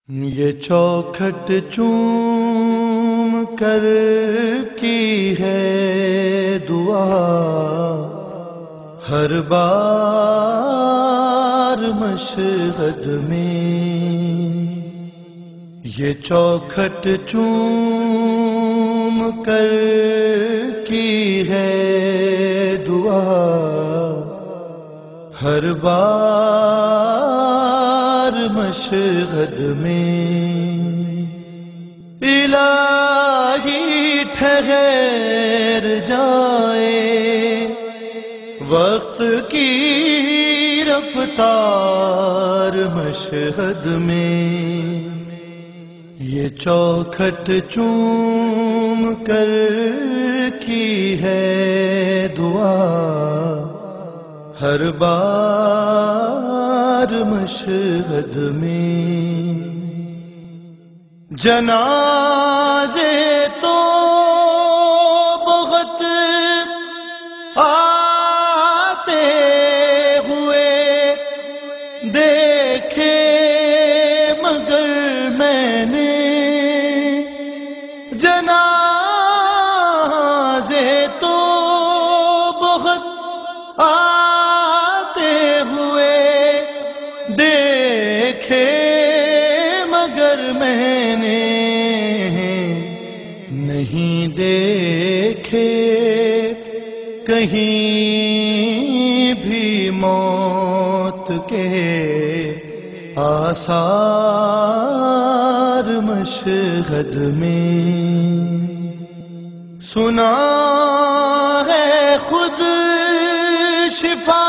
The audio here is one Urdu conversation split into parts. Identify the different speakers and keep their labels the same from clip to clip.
Speaker 1: یہ چوکھٹ چوم کر کی ہے دعا ہر بار مشہد میں، یہ چوکھٹ چوم کر کی ہے دعا ہر بار مشہد میں، الہی ٹھہر جائے وقت کی رفتار مشہد میں، یہ چوکھٹ چوم کر کی ہے دعا ہر بار مشہد میں، جنازے تو بہت آتے ہوئے دیکھے مگر میں نے جنازے تو بہت دیکھے مگر میں نے نہیں دیکھے کہیں بھی موت کے آثار مشہد میں، سنا ہے خود شفا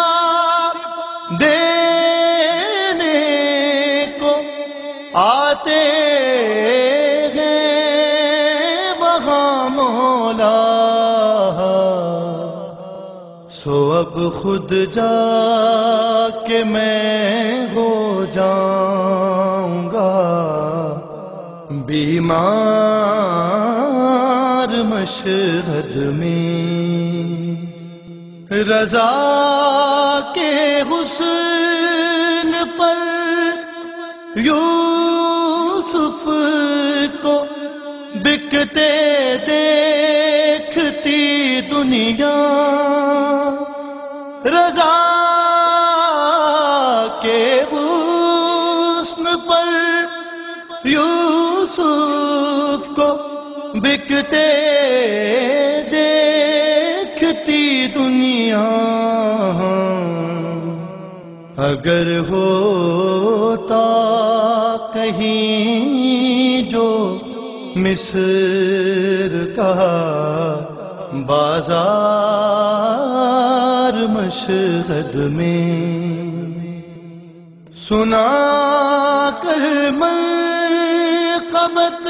Speaker 1: دینے کو آتے ہیں وہاں مولا، سو اب خود جا کے میں ہو جاؤں گا بیمار مشہد میں، رضا کے حسن پر یوسف کو بکتے دیکھتی دنیا، رضا کے حسن پر یوسف کو بکتے دیکھتی دنیا، اگر ہوتا کہیں جو مصر کا بازار مشہد میں، سنا کر منقبت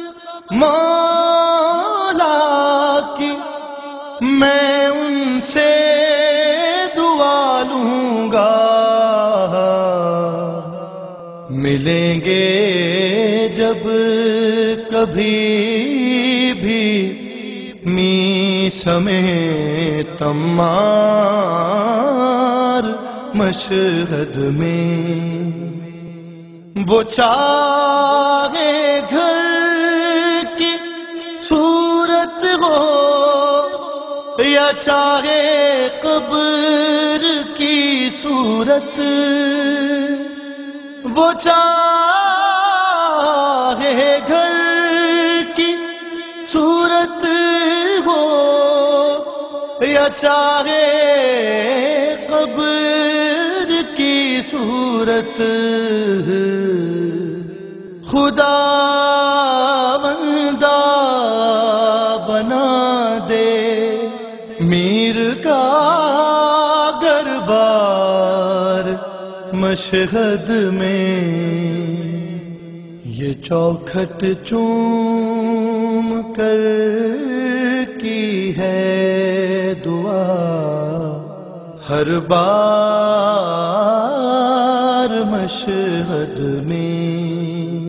Speaker 1: مولا کی میں ان سے دعا لوں گا، ملیں گے جب کبھی بھی میثم تمار مشہد میں، وہ چاہے گھر کی صورت ہو یا چاہے قبر کی صورت، وہ چاہے گھر کی صورت ہو یا چاہے قبر کی صورت، خدا بندہ بنا دے میر کا دربار مشہد میں، یہ چوکھٹ چوم کر کی ہے دعا ہر بار مشہد میں۔